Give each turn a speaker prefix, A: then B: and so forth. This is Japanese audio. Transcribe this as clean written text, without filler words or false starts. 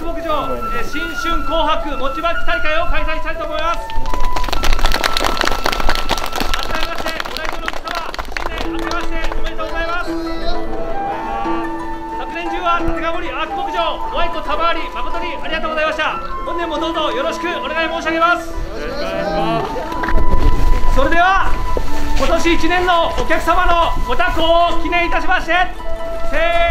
A: 牧場、新春紅白餅まき大会を開催したいと思います。改めましてご来場の皆様、新年明けましておめでとうございます。昨年中は立川森アーク牧場ご愛顧賜り誠にありがとうございました。本年もどうぞよろしくお願い申し上げます。よろしくお願いします。それでは今年1年のお客様のご多幸を記念いたしまして、せー